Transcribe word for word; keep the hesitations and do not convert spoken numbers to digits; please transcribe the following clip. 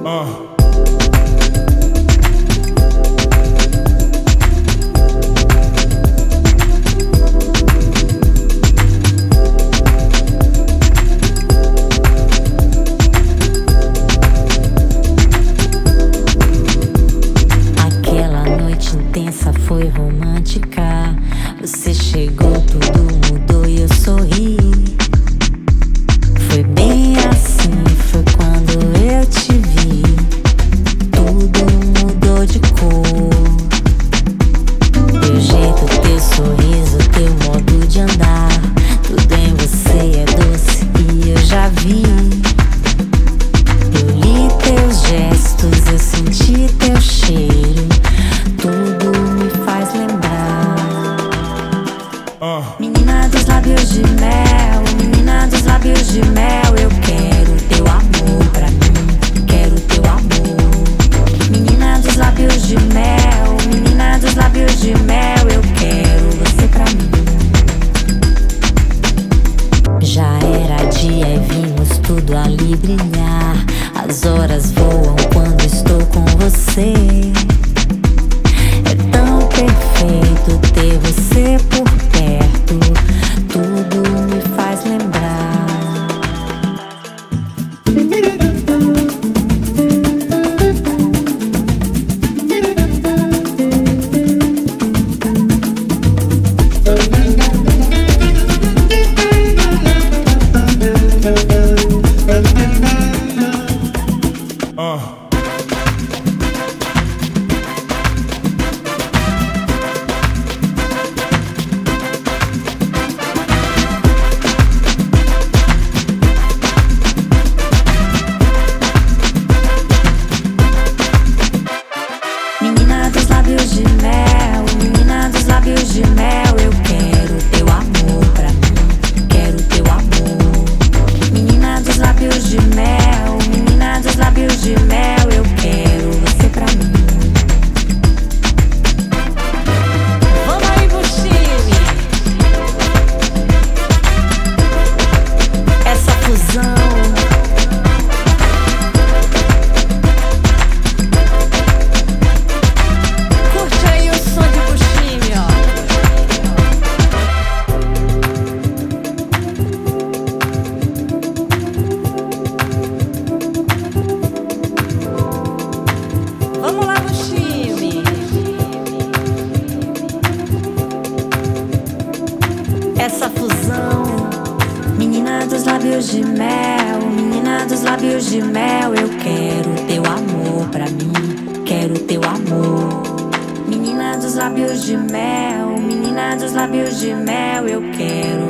Uh. Intensa, foi romântica. Você chegou, tudo mudou e eu sorri. Foi bem assim, foi quando eu te vi. Tudo mudou de cor. Teu jeito, teu sorriso, teu modo de andar, tudo em você é doce e eu já vi. Eu li teus gestos, eu senti teu cheiro. Tudo me faz lembrar. uh. Menina dos lábios de mel, menina dos lábios de mel, eu quero teu amor pra mim, quero teu amor. Menina dos lábios de mel, menina dos lábios de mel, eu quero você pra mim. Já era dia e vimos tudo ali brilhar. As horas voam quando estou com você. Perfeito ter você por perto, tudo me faz lembrar. uh. Menina dos lábios de mel, menina dos lábios de mel, eu quero teu amor pra mim, quero teu amor. Menina dos lábios de mel, menina dos lábios de mel, eu quero você pra mim. Vamos aí, Bushimi! Essa fusão. Vamos lá no time. Essa fusão. Menina dos lábios de mel, menina dos lábios de mel, eu quero teu amor pra mim, quero teu amor. Menina dos lábios de mel, menina dos lábios de mel, eu quero